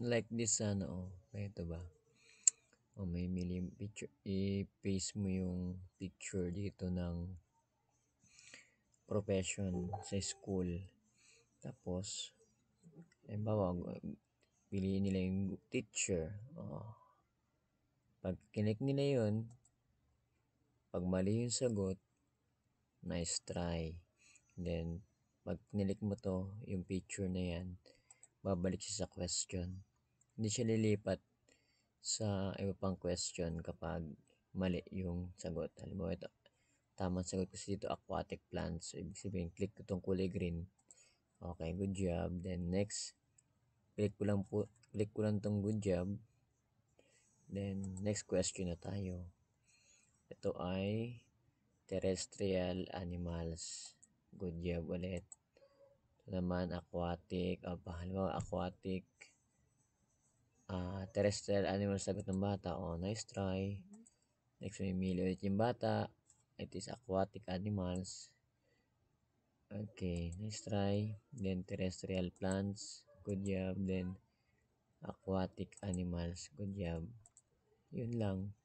like this ano, ito ba? May mili picture, i-paste mo yung picture dito ng profession sa school. Tapos, halimbawa, piliin nila yung teacher. Pag kinik nila yun, pag mali yung sagot, nice try. Then, pag kinilik mo to, yung picture na yan, babalik siya sa question. Hindi siya lilipat sa iba pang question kapag mali yung sagot. Halimbawa ito, tamang sagot kasi dito aquatic plants. So, ibig sabihin, click ko itong kulay green. Okay, good job. Then next, click ko lang itong good job. Then next question na tayo. Ito ay terrestrial animals. Good job ulit. Ito naman aquatic. Halimbawa aquatic. Terrestrial animals sagot ng bata. Nice try. Next, may mili ulit yung bata. It is aquatic animals. Okay, nice try. Then terrestrial plants. Good job. Then aquatic animals. Good job. Yun lang.